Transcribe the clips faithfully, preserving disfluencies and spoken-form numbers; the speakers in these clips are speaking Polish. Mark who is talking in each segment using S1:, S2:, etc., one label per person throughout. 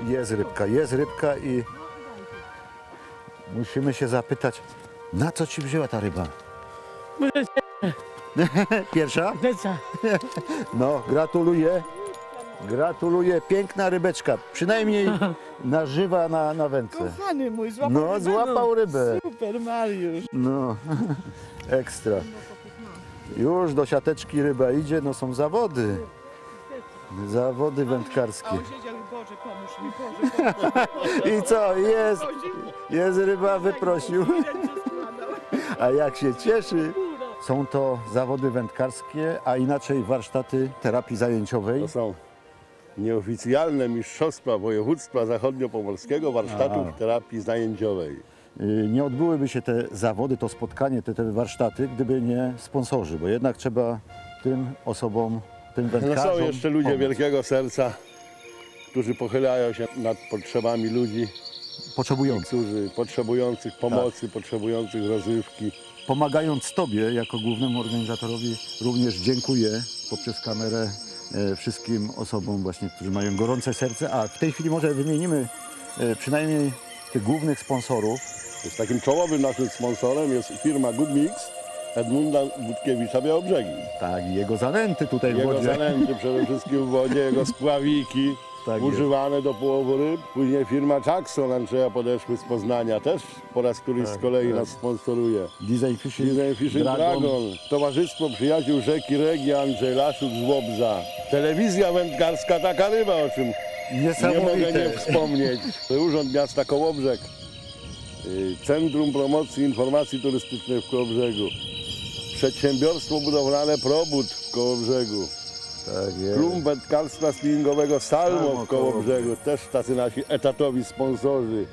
S1: Jest rybka, jest rybka i musimy się zapytać, na co ci wzięła ta ryba? Pierwsza?
S2: Deca.
S1: No, gratuluję. Gratuluję, piękna rybeczka, przynajmniej nażywa na, na wędce.
S2: Kochany mój, złapał
S1: No,
S2: rybę,
S1: złapał rybę.
S2: Super, Mariusz.
S1: No, ekstra. Już do siateczki ryba idzie, no są zawody. Zawody wędkarskie.
S2: A on siedział i Boże, pomóż mi, Boże, pomóż.
S1: I co, jest, jest ryba, wyprosił. A jak się cieszy. Są to zawody wędkarskie, a inaczej warsztaty terapii zajęciowej.
S3: To są nieoficjalne mistrzostwa województwa zachodniopomorskiego warsztatów
S1: Aha.
S3: terapii zajęciowej.
S1: Y, Nie odbyłyby się te zawody, to spotkanie, te, te warsztaty, gdyby nie sponsorzy, bo jednak trzeba tym osobom, tym
S3: No
S1: wędkarzom
S3: są jeszcze ludzie
S1: pomóc.
S3: wielkiego serca, którzy pochylają się nad potrzebami ludzi,
S1: Potrzebujących.
S3: którzy potrzebujących pomocy, potrzebujących rozrywki.
S1: Pomagając Tobie jako głównemu organizatorowi również dziękuję poprzez kamerę e, wszystkim osobom właśnie, którzy mają gorące serce. A w tej chwili może wymienimy e, przynajmniej tych głównych sponsorów.
S3: Jest takim czołowym naszym sponsorem jest firma Good Mix Edmunda Budkiewicza Białobrzegi.
S1: Tak, i jego zanęty tutaj w
S3: Jego
S1: wodzie.
S3: zanęty przede wszystkim w wodzie, jego spławiki
S1: Tak
S3: używane do połowu ryb. Później firma Jackson Andrzeja Podeszły z Poznania też po raz któryś z kolei
S1: tak.
S3: nas sponsoruje.
S1: Design Fishing,
S3: Design Fishing Dragon. Towarzystwo Przyjaciół Rzeki Regia Andrzej Laszuk z Łobza. Telewizja wędkarska Taka Ryba, o czym nie
S1: Niesamowite.
S3: mogę nie wspomnieć. Urząd Miasta Kołobrzeg. y, Centrum Promocji Informacji Turystycznej w Kołobrzegu. Przedsiębiorstwo budowlane Probud w Kołobrzegu.
S1: Tak jest.
S3: Klub wędkarstwa spinningowego Salmo
S1: Salmo
S3: w Kołobrzegu. Też tacy nasi etatowi sponsorzy.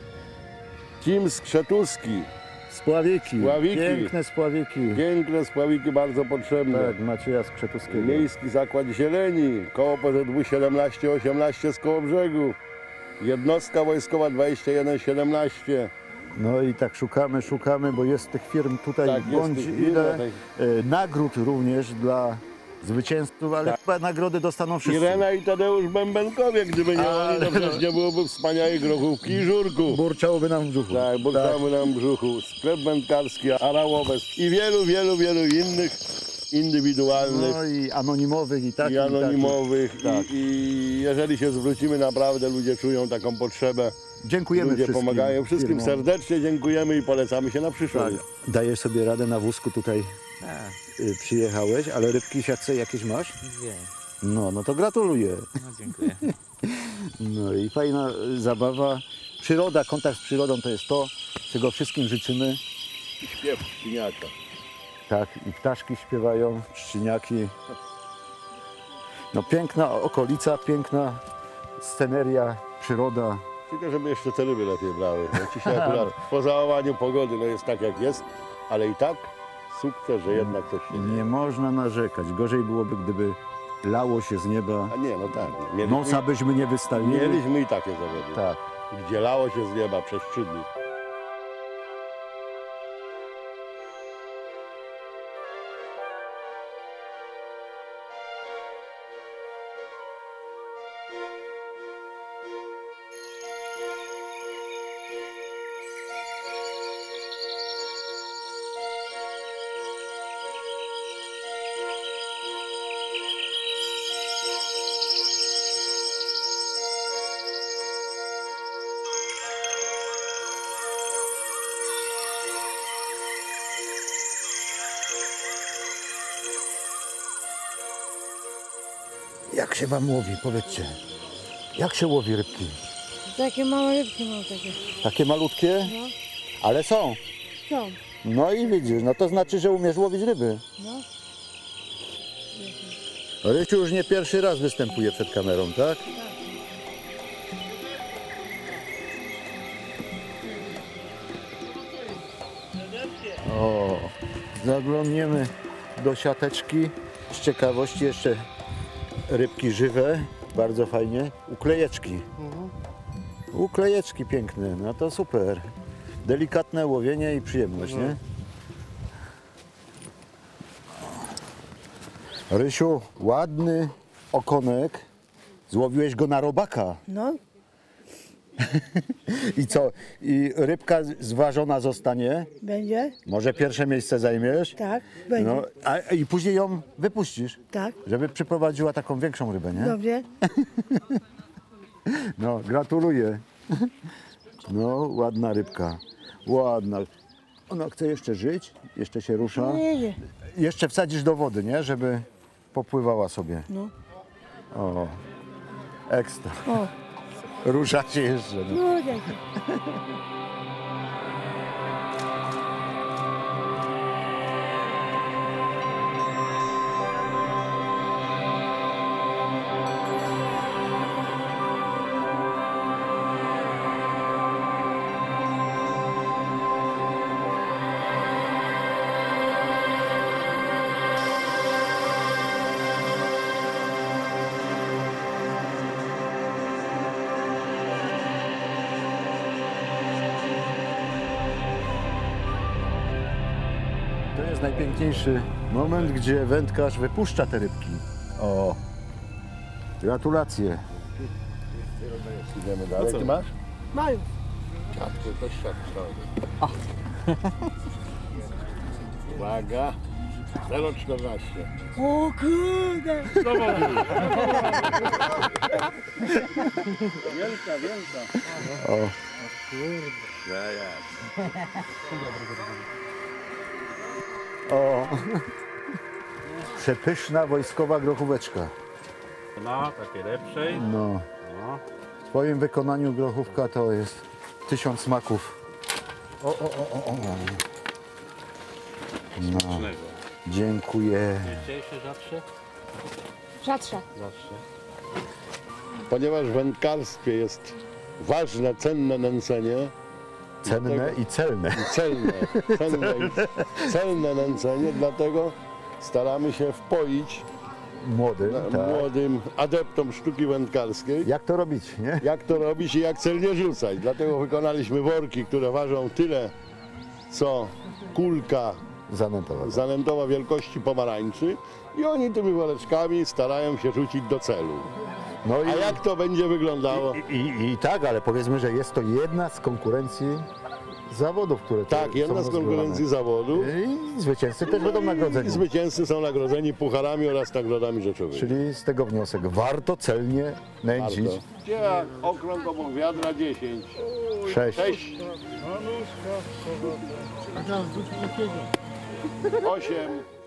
S3: Team Skrzetuski.
S1: Spławiki,
S3: Spławiki.
S1: piękne spławiki.
S3: Piękne spławiki, bardzo potrzebne.
S1: Tak, Macieja Skrzetuskiego.
S3: Miejski Zakład Zieleni, koło P Z W siedemnaście osiemnaście z Kołobrzegu, jednostka wojskowa dwadzieścia jeden siedemnaście.
S1: No i tak szukamy, szukamy, bo jest tych firm tutaj
S3: Tak, jest
S1: bądź
S3: tych firm,
S1: ile.
S3: tak.
S1: E, nagród również dla zwycięzców, ale
S3: Tak.
S1: chyba nagrody dostaną wszyscy.
S3: Irena i Tadeusz Bębenkowie, gdyby nie
S1: Ale-
S3: oni, to przecież nie byłoby wspaniałej grochówki i żurku.
S1: Burczałoby nam w brzuchu.
S3: Tak, burczamy nam w brzuchu, sklep wędkarski, arałowe i wielu, wielu, wielu innych indywidualnych
S1: No i anonimowych i takich.
S3: i anonimowych.
S1: Tak.
S3: I, I jeżeli się zwrócimy, naprawdę ludzie czują taką potrzebę.
S1: Dziękujemy
S3: Ludzie
S1: wszystkim.
S3: pomagają. Wszystkim
S1: firmom.
S3: serdecznie dziękujemy i polecamy się na
S1: Tak.
S3: przyszłość.
S1: Dajesz sobie radę na wózku tutaj
S4: Tak,
S1: y, przyjechałeś, ale rybki w siatce jakieś masz?
S4: dwie.
S1: No, no to gratuluję.
S4: No dziękuję.
S1: No i fajna y, zabawa. Przyroda, kontakt z przyrodą to jest to, czego wszystkim życzymy.
S3: Śpiew szczeniaka.
S1: Tak, i ptaszki śpiewają, szczeniaki. No piękna okolica, piękna sceneria, przyroda.
S3: Tylko żeby jeszcze te ryby lepiej brały. No, dzisiaj akurat po załamaniu pogody no jest tak jak jest, ale i tak sukces, że jednak coś się dzieje.
S1: Nie można narzekać. Gorzej byłoby, gdyby lało się z nieba.
S3: A nie, no tak. Mieliśmy,
S1: Nosa byśmy nie wystawili.
S3: mieliśmy i takie zawody.
S1: Tak.
S3: Gdzie lało się z nieba przez trzy dni.
S1: Jak się wam łowi? Powiedzcie. Jak się łowi rybki?
S5: Takie małe rybki mam takie.
S1: Takie malutkie?
S5: No.
S1: Ale są.
S5: Są.
S1: No i widzisz, no to znaczy, że umiesz łowić ryby.
S5: No.
S1: Rysiu już nie pierwszy raz występuje przed kamerą, tak? O, zaglądniemy do siateczki. Z ciekawości jeszcze rybki żywe, bardzo fajnie. Uklejeczki. Uklejeczki piękne, no to super. Delikatne łowienie i przyjemność, nie? Rysiu, ładny okonek. Złowiłeś go na robaka.
S5: No.
S1: I co? I rybka zważona zostanie?
S5: Będzie?
S1: Może pierwsze miejsce zajmiesz?
S5: Tak, będzie.
S1: No, a, i później ją wypuścisz,
S5: Tak,
S1: żeby przyprowadziła taką większą rybę, nie?
S5: dobrze.
S1: No, gratuluję. No, ładna rybka. Ładna. Ona chce jeszcze żyć, jeszcze się rusza.
S5: Nie, nie.
S1: Jeszcze wsadzisz do wody, nie? Żeby popływała sobie.
S5: No.
S1: O, ekstra.
S5: O,
S1: Rusza się jeszcze. No.
S5: no tak.
S1: To jest najpiękniejszy moment, gdzie wędkarz wypuszcza te rybki. O, gratulacje.
S3: Idziemy dalej. Ty masz?
S5: Mają.
S3: Siatkę, też siatkę. Uwaga. zero czternaście.
S5: O kurde.
S3: Wielka, wielka.
S1: O, o. Przepyszna wojskowa grochóweczka.
S4: No, takie lepszej.
S1: No,
S4: No.
S1: w twoim wykonaniu grochówka to jest tysiąc smaków. O, o, o, o, o. No,
S4: Smacznego.
S1: dziękuję.
S4: Dzisiejsze rzadsze?
S5: Rzadsza.
S4: Zawsze.
S3: Ponieważ w wędkarstwie jest ważne, cenne nęcenie,
S1: Cenne i celne.
S3: i celne, cenne, i celne nęcenie, dlatego staramy się wpoić
S1: Młody,
S3: na-
S1: tak.
S3: młodym adeptom sztuki wędkarskiej,
S1: Jak to robić, nie?
S3: jak to robić i jak celnie rzucać. Dlatego wykonaliśmy worki, które ważą tyle, co kulka
S1: Zanętowa.
S3: zanętowa wielkości pomarańczy i oni tymi woreczkami starają się rzucić do celu.
S1: No
S3: A jak to będzie wyglądało?
S1: I, i, I tak, ale powiedzmy, że jest to jedna z konkurencji zawodów, które tu
S3: Tak, jedna
S1: są
S3: z konkurencji zawodu.
S1: I zwycięzcy też będą nagrodzeni.
S3: I zwycięzcy są nagrodzeni pucharami oraz nagrodami rzeczowymi.
S1: Czyli z tego wniosek, warto celnie nęcić.
S3: Warto. Gdzie okrąg obok wiadra dziesięć.
S1: Sześć.
S3: sześć. osiem.